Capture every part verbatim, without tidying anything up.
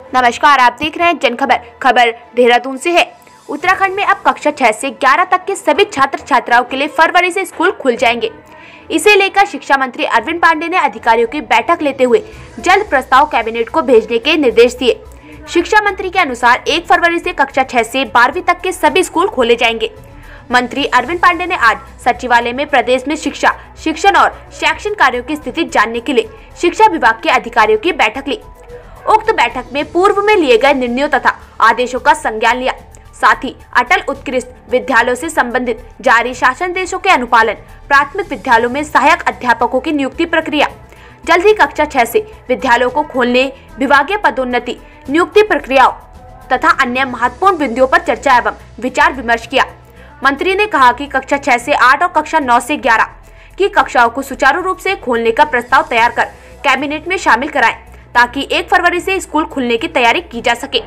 नमस्कार, आप देख रहे हैं जनखबर। खबर देहरादून से है। उत्तराखंड में अब कक्षा छह से ग्यारह तक के सभी छात्र छात्राओं के लिए फरवरी से स्कूल खुल जाएंगे। इसे लेकर शिक्षा मंत्री अरविंद पांडे ने अधिकारियों की बैठक लेते हुए जल्द प्रस्ताव कैबिनेट को भेजने के निर्देश दिए। शिक्षा मंत्री के अनुसार एक फरवरी से कक्षा छह से बारहवीं तक के सभी स्कूल खोले जाएंगे। मंत्री अरविंद पांडे ने आज सचिवालय में प्रदेश में शिक्षा, शिक्षण और शैक्षणिक कार्यों की स्थिति जानने के लिए शिक्षा विभाग के अधिकारियों की बैठक ली। उक्त बैठक में पूर्व में लिए गए निर्णयों तथा आदेशों का संज्ञान लिया। साथ ही अटल उत्कृष्ट विद्यालयों से संबंधित जारी शासनादेशों के अनुपालन, प्राथमिक विद्यालयों में सहायक अध्यापकों की नियुक्ति प्रक्रिया, जल्द ही कक्षा छह से विद्यालयों को खोलने, विभागीय पदोन्नति, नियुक्ति प्रक्रियाओं तथा अन्य महत्वपूर्ण बिंदुओं पर चर्चा एवं विचार विमर्श किया। मंत्री ने कहा कि कक्षा छह से आठ और कक्षा नौ से ग्यारह की कक्षाओं को सुचारू रूप से खोलने का प्रस्ताव तैयार कर कैबिनेट में शामिल कराएं, ताकि एक फरवरी से स्कूल खुलने की तैयारी की जा सके।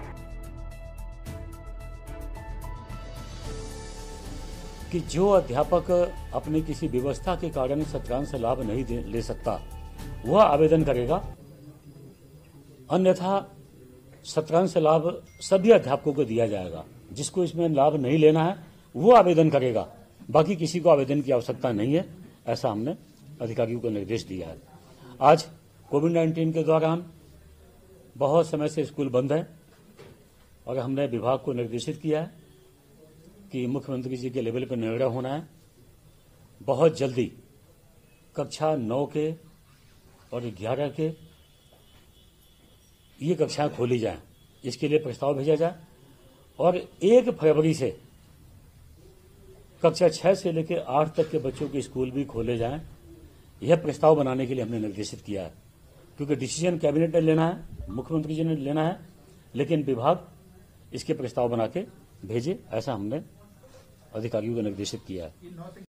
कि जो अध्यापक अपनी किसी व्यवस्था के कारण सत्रांश लाभ नहीं ले सकता वह आवेदन करेगा, अन्यथा सत्रांश लाभ सभी अध्यापकों को दिया जाएगा। जिसको इसमें लाभ नहीं लेना है वो आवेदन करेगा, बाकी किसी को आवेदन की आवश्यकता नहीं है। ऐसा हमने अधिकारियों को निर्देश दिया है। आज कोविड नाइन्टीन के दौरान बहुत समय से स्कूल बंद है और हमने विभाग को निर्देशित किया है कि मुख्यमंत्री जी के लेवल पर निर्णय होना है। बहुत जल्दी कक्षा नौ के और ग्यारह के ये कक्षाएं खोली जाएं, इसके लिए प्रस्ताव भेजा जाए और एक फरवरी से कक्षा छह से लेकर आठ तक के बच्चों के स्कूल भी खोले जाएं। यह प्रस्ताव बनाने के लिए हमने निर्देशित किया है, क्योंकि डिसीजन कैबिनेट ने लेना है, मुख्यमंत्री जी ने लेना है, लेकिन विभाग इसके प्रस्ताव बना के भेजे, ऐसा हमने अधिकारियों को निर्देशित किया है।